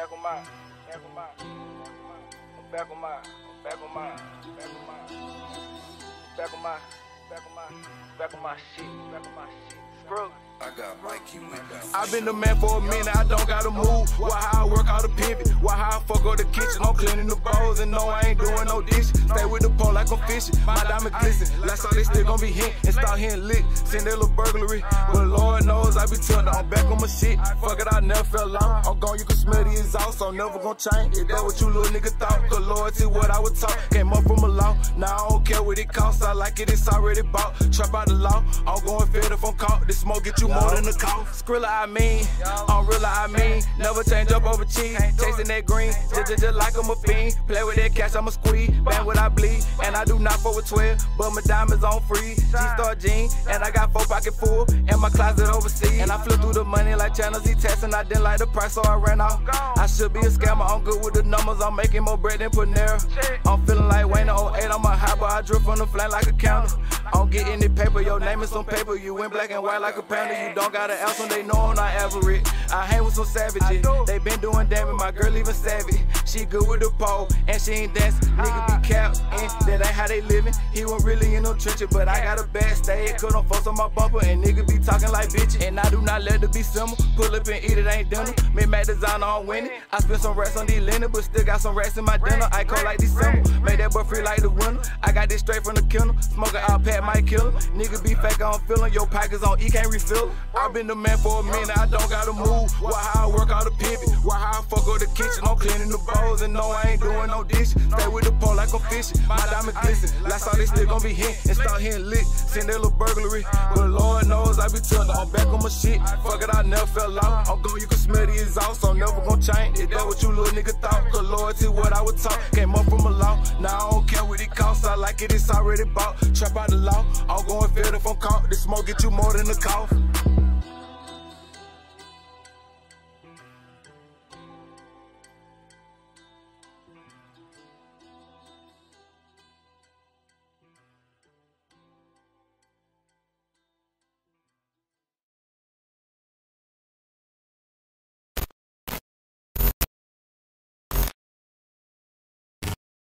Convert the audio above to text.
back on mine. Back on mine. Bro. I got Mikey with me. I've been the man for a minute, I don't gotta move. Why how I work out the pivot? Why how I fuck up the kitchen? I'm cleaning the bowls and no, I ain't doing no dishes. Stay with the pole like I'm fishing. My diamond glisten. Last all they still gon' be hit and start hitting lick. Send that little burglary. But Lord knows I be turned on back on my shit. Fuck it, I never fell out. I'm gone, you can smell the exhaust. I'm never gon' change. If that what you little nigga thought. Cause loyalty what I would talk. Came up from a law. Now I don't care what it costs. I like it, it's already bought. Trap out the law. I'm going fed if I'm caught. This smoke get you more than the cost. SXRILLA, I mean, SXRILLA, I mean, never change up over cheese, chasing that green, just like I'm a fiend, play with that cash, I'ma squeeze, bang what I bleed, and I do not fuck with 12, but my diamonds on free, G-Star jean, and I got 4 pockets full, and my closet overseas, and I flew through the money like channels, he testing, I didn't like the price, so I ran off, I should be a scammer, I'm good with the numbers, I'm making more bread than Panera, I'm feeling like Wayne 08, I'm a high, but I drip from the flame like a counter, I don't get any paper, your name is on paper, you went black and white like a panda, you don't got an ounce when they know I'm not average. I hang with some savages, they been doing damage, my girl even savage. She good with the pole, and she ain't dancing. Nigga be capped, and that ain't how they living. He wasn't really in no trenches, but I got a bad stay. Cause I'm folks on my bumper, and nigga be talking like bitches. And I do not let it be simple. Pull up and eat it, ain't dinner. Mid-Mac designer, I'm winning. I spent some racks on these linen, but still got some racks in my dinner. I cold like December, made that boy free like the winter. I got this straight from the kennel. Smoking out pat might kill him. Nigga be fake, I'm feeling. Your pockets on E, can't refill. I been the man for a minute, I don't gotta move. Why how I work out the pivot? Why how I fuck up the kitchen? I'm cleaning the bowls and no, I ain't doing no dishes. Stay with the pole like I'm fishing. My diamond glisten. Last all they still gon' be hit and start hitting lick. Send that little burglary. But Lord knows I be turned on back on my shit. Fuck it, I never fell out. I'm gone, you can smell the exhaust. I'm never gon' change. If that what you little nigga thought. Cause loyalty what I would talk. Came up from a law. Now I don't care what it costs. I like it, it's already bought. Trap out the law. I'm going fed if I'm caught. This smoke get you more than a cough.